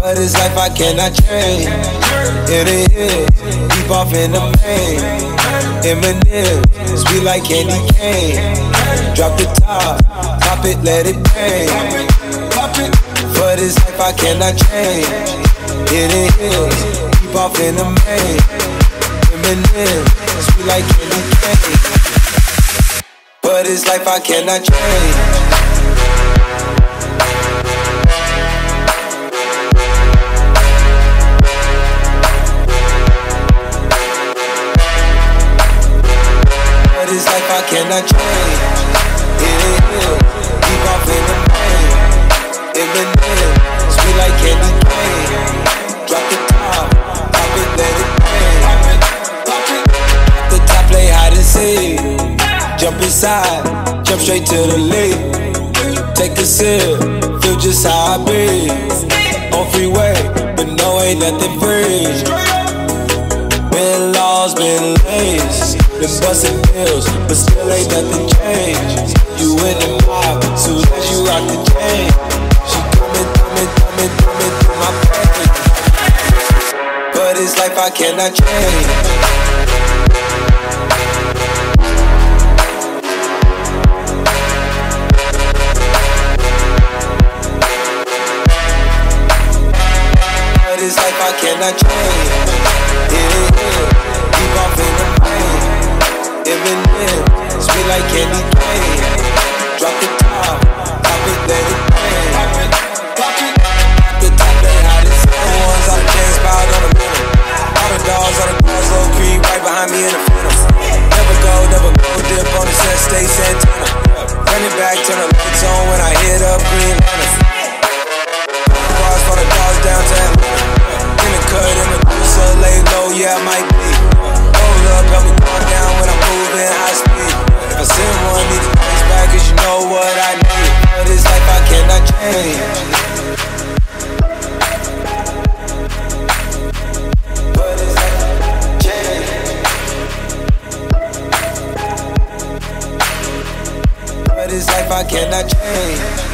But it's life I cannot change. In the hills, deep off in the main. Eminem, sweet like candy cane. Drop the top, pop it, let it bang. But it's life I cannot change. In the hills, deep off in the main. Eminem, sweet like candy cane. But it's life I cannot change. This life I cannot change. It is deep off in the main. Eminem, sweet like candy cane. Drop the top, pop it, let it bang. The top play hide and seek. Jump inside, jump straight to the lead. Take a sip, feel just how I be. On freeway, but no ain't nothing free. Been lost, been laced. Been bustin' pills, but still ain't nothing changed. You in the mob, soon as you rock the chain. She coming through my pain. But it's life I cannot change. But it's life I cannot change. It is deep off in the main. Eminem, sweet like candy cane. Drop the top, pop it, let it bang. The top they hot as hell. The ones out of chains piled on the middle. All the dogs low key, right behind me in the phantom. Never go, dip on the set, stay Santana. Run it back, turn the lights on when I hit up green lantern. Bars for the dogs down to Atlanta. In the cut, in the so lay low, yeah, I might be. Hold up, help me calm down when I'm moving high speed. If I send one, need to face back, cause you know what I need. But it's life I cannot change. But it's life I change. But it's life I cannot change.